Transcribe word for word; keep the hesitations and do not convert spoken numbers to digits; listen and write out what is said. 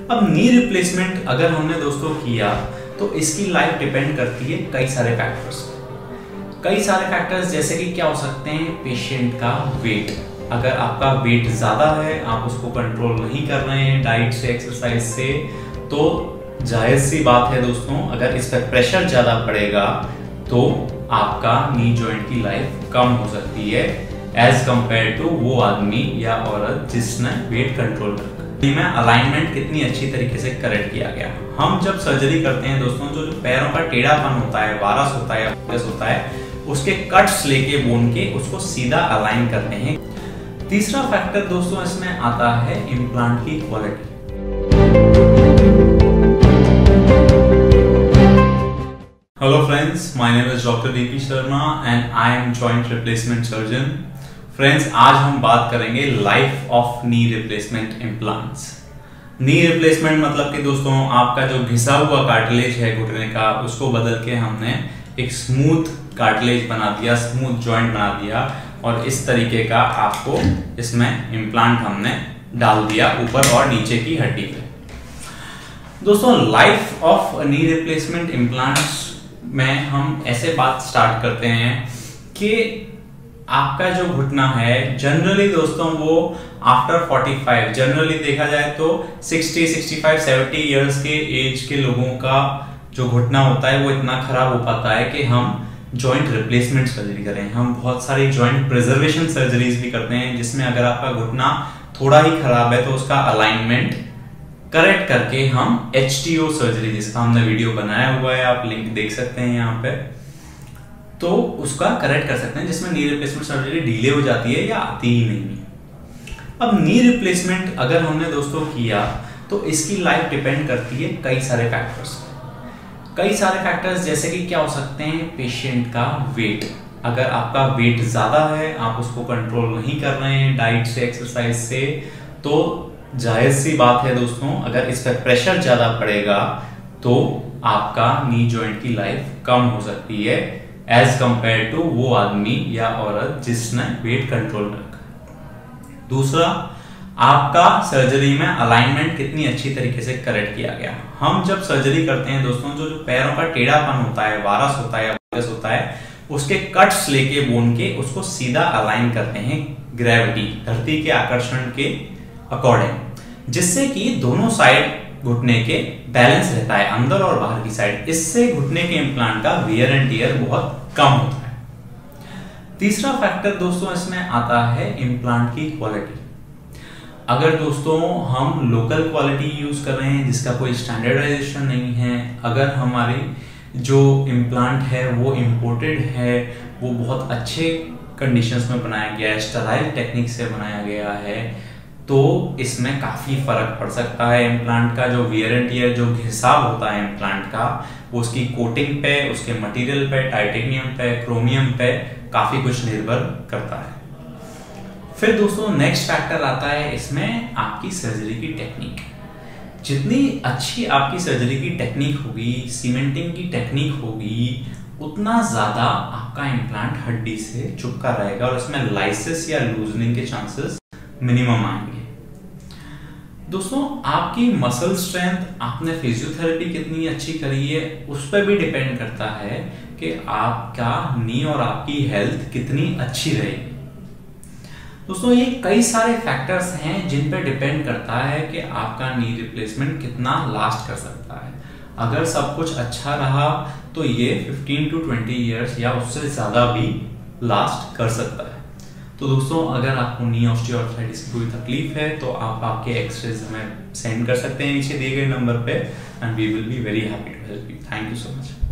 अब knee replacement अगर हमने दोस्तों किया तो इसकी लाइफ डिपेंड करती है कई सारे फैक्टर्स कई सारे फैक्टर्स जैसे कि क्या हो सकते हैं, पेशेंट का वेट। अगर आपका वेट ज़्यादा है, आप उसको कंट्रोल नहीं कर रहे हैं डाइट से, एक्सरसाइज से, तो जायज़ सी बात है दोस्तों, अगर इस पर प्रेशर ज़्यादा पड़ेगा तो आपका नी जॉइंट की लाइफ कम हो सकती है एज कंपेयर टू वो आदमी या औरत जिसने वेट कंट्रोल कर में अलाइनमेंट कितनी अच्छी तरीके से करेक्ट किया गया। हम जब सर्जरी करते हैं दोस्तों, जो जो पैरों का टेढ़ापन होता है, वारस होता है, होता है, उसके कट्स लेके बोन के उसको सीधा अलाइन करते हैं। तीसरा फैक्टर दोस्तों इसमें आता है इम्प्लांट की क्वालिटी। Hello friends, my name is doctor D P Sharma and I am joint replacement surgeon. Friends, आज हम बात करेंगे life of knee replacement implants. Knee replacement मतलब कि दोस्तों आपका जो घिसा हुआ कार्टिलेज है घुटने का, उसको बदल के हमने एक स्मूथ कार्टिलेज बना दिया, स्मूथ जॉइंट बना दिया और इस तरीके का आपको इसमें इम्प्लांट हमने डाल दिया ऊपर और नीचे की हड्डी पे। दोस्तों, life of knee replacement implants में हम ऐसे बात स्टार्ट करते हैं कि आपका जो घुटना है जनरली दोस्तों वो आफ्टर पैंतालीस, जनरली देखा जाए तो साठ, पैंसठ, सत्तर इयर्स के एज के लोगों का जो घुटना होता है वो इतना खराब हो पाता है कि हम जॉइंट रिप्लेसमेंट सर्जरी करें। हम बहुत सारी जॉइंट प्रिजर्वेशन सर्जरीज भी करते हैं जिसमें अगर आपका घुटना थोड़ा ही खराब है तो उसका अलाइनमेंट करेक्ट करके हम एच टी ओ सर्जरी, जिसका हमने वीडियो बनाया हुआ है, आप लिंक देख सकते हैं यहाँ पे, तो उसका करेक्ट कर सकते हैं, जिसमें नी रिप्लेसमेंट सर्जरी डिले हो जाती है या आती ही नहीं है। अब नी रिप्लेसमेंट अगर हमने दोस्तों किया तो इसकी लाइफ डिपेंड करती है कई सारे फैक्टर्स कई सारे फैक्टर्स जैसे कि क्या हो सकते हैं, पेशेंट का वेट। अगर आपका वेट ज़्यादा है, आप उसको कंट्रोल नहीं कर रहे हैं डाइट से, एक्सरसाइज से, तो जायज़ सी बात है दोस्तों, अगर इस पर प्रेशर ज़्यादा पड़ेगा तो आपका नी जॉइंट की लाइफ कम हो सकती है एज कंपेयर टू वो आदमी या औरत जिसने वेट कंट्रोल में रखा। दूसरा, आपका सर्जरी में अलाइनमेंट कितनी अच्छी तरीके से करेक्ट किया गया। हम जब सर्जरी करते हैं दोस्तों, जो जो पैरों का टेढ़ापन होता है, वारस होता है, होता है, उसके कट्स लेके बोन के उसको सीधा अलाइन करते हैं ग्रेविटी, धरती के आकर्षण के अकॉर्डिंग, जिससे कि दोनों साइड घुटने के बैलेंस रहता है, अंदर और बाहर की साइड। इससे घुटने के इम्प्लांट का वियर एंड टियर बहुत कम होता है। तीसरा फैक्टर दोस्तों इसमें आता है इम्प्लांट की क्वालिटी। अगर दोस्तों हम लोकल क्वालिटी यूज कर रहे हैं जिसका कोई स्टैंडर्डाइजेशन नहीं है, अगर हमारी जो इम्प्लांट है वो इम्पोर्टेड है, वो बहुत अच्छे कंडीशंस में बनाया गया है, स्टराइल टेक्निक से बनाया गया है, तो इसमें काफ़ी फ़र्क पड़ सकता है। इम्प्लांट का जो वियर एंड टियर, जो घिसाव होता है इम्प्लांट का, वो उसकी कोटिंग पे, उसके मटेरियल पे, टाइटेनियम पे, क्रोमियम पे काफ़ी कुछ निर्भर करता है। फिर दोस्तों नेक्स्ट फैक्टर आता है इसमें आपकी सर्जरी की टेक्निक। जितनी अच्छी आपकी सर्जरी की टेक्निक होगी, सीमेंटिंग की टेक्निक होगी, उतना ज़्यादा आपका इम्प्लांट हड्डी से चिपका रहेगा और उसमें लाइसिस या लूजनिंग के चांसेस मिनिमम आएंगे। दोस्तों, आपकी मसल स्ट्रेंथ, आपने फिजियोथेरेपी कितनी अच्छी करी है, उस पर भी डिपेंड करता है कि आपका नी और आपकी हेल्थ कितनी अच्छी रहेगी। दोस्तों, ये कई सारे फैक्टर्स हैं जिन पे डिपेंड करता है कि आपका नी रिप्लेसमेंट कितना लास्ट कर सकता है। अगर सब कुछ अच्छा रहा तो ये पंद्रह टू बीस इयर्स या उससे ज़्यादा भी लास्ट कर सकता है। तो दोस्तों, अगर आपको नी ऑस्टियोआर्थराइटिस की कोई तकलीफ है तो आप आपके एक्सरेज हमें सेंड कर सकते हैं नीचे दिए गए नंबर पे, and we will be very happy to help you. Thank you so much.